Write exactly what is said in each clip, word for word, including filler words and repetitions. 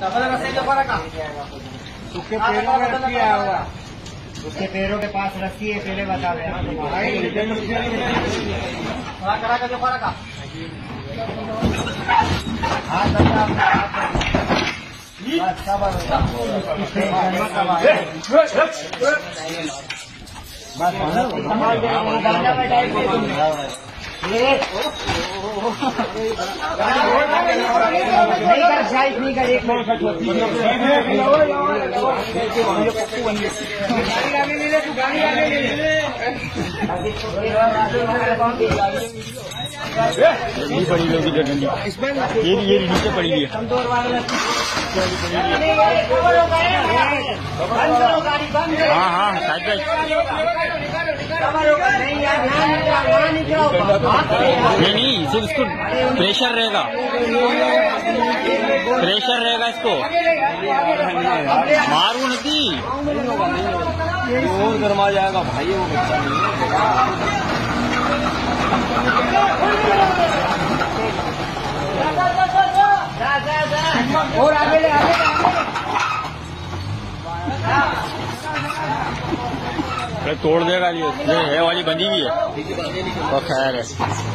उसके पैरों में रस्सी आया हुआ, उसके पैरों के पास रस्सी है, पहले बता दें। नहीं कर शायद नहीं कर एक गाड़ी आगे ले ले तू गाड़ी आगे ले ले ये पड़ी हुई होगी जगह ये ये नीचे पड़ी हुई है। हाँ हाँ साइड नहीं नहीं सिर्फ इसको प्रेशर रहेगा, प्रेशर रहेगा इसको मारू नहीं और गरमा जाएगा भाई वो बच्चा और आगे ले आगे ले तोड़ देगा ये है वाली बंदी भी है तो खैर है।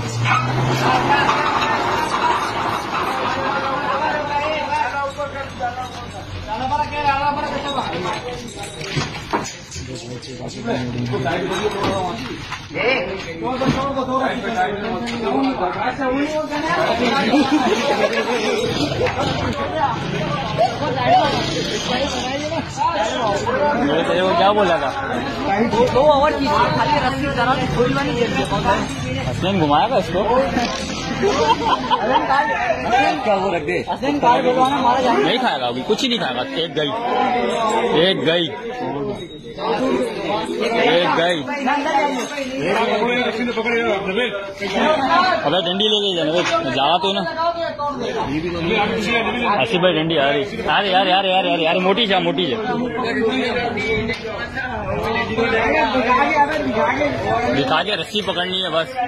वो क्या बोला था दो ओवर की खाली रस्सी करा थोड़ी वाली हसनैन घुमाएगा इसको क्या वो रख दे हसनैन कार नहीं खाएगा अभी कुछ ही नहीं खाएगा। एक गई एक गई एक गई अबे डंडी ले गई जाने जावा तो ना आसिफ भाई डंडी आ रही अरे यार यार यार यार यार मोटी जा मोटी जा दिखा के रस्सी पकड़नी है बस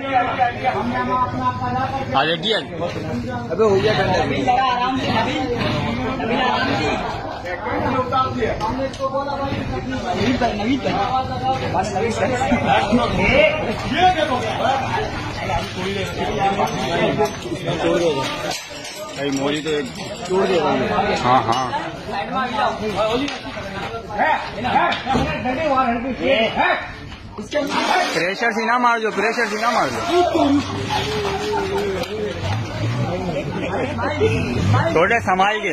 आ जाएगी। अबे हो गया भाई मोरी तो तोड़ दे। हाँ हाँ प्रेशर से ना मार दो, प्रेशर से ना मार दो थोड़े संभाल के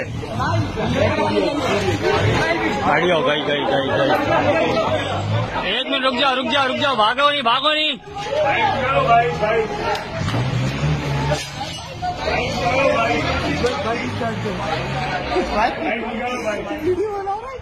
गाड़ी हो गई गई गई गई। एक मिनट रुक जाओ रुक जाओ रुक जाओ भागो नहीं भागो नहीं।